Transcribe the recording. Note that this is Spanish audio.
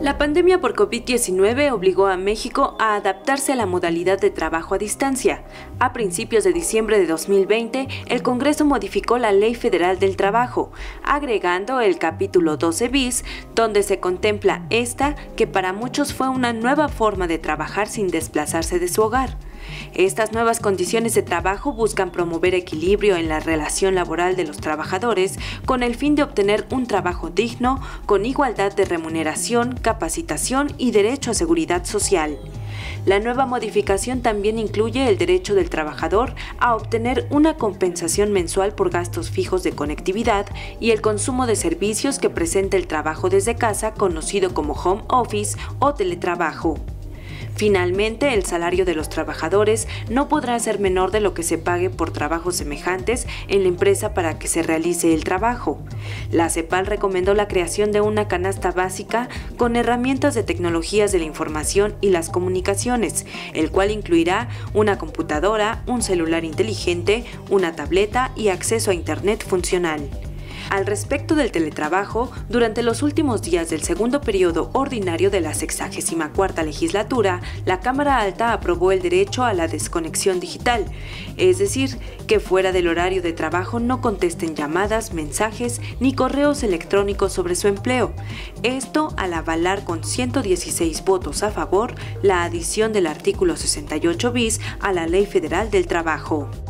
La pandemia por COVID-19 obligó a México a adaptarse a la modalidad de trabajo a distancia. A principios de diciembre de 2020, el Congreso modificó la Ley Federal del Trabajo, agregando el capítulo 12 bis, donde se contempla esta, que para muchos fue una nueva forma de trabajar sin desplazarse de su hogar. Estas nuevas condiciones de trabajo buscan promover equilibrio en la relación laboral de los trabajadores con el fin de obtener un trabajo digno, con igualdad de remuneración, capacitación y derecho a seguridad social. La nueva modificación también incluye el derecho del trabajador a obtener una compensación mensual por gastos fijos de conectividad y el consumo de servicios que presenta el trabajo desde casa, conocido como home office o teletrabajo. Finalmente, el salario de los trabajadores no podrá ser menor de lo que se pague por trabajos semejantes en la empresa para que se realice el trabajo. La CEPAL recomendó la creación de una canasta básica con herramientas de tecnologías de la información y las comunicaciones, el cual incluirá una computadora, un celular inteligente, una tableta y acceso a Internet funcional. Al respecto del teletrabajo, durante los últimos días del segundo periodo ordinario de la 64ª legislatura, la Cámara Alta aprobó el derecho a la desconexión digital, es decir, que fuera del horario de trabajo no contesten llamadas, mensajes ni correos electrónicos sobre su empleo. Esto al avalar con 116 votos a favor la adición del artículo 68 bis a la Ley Federal del Trabajo.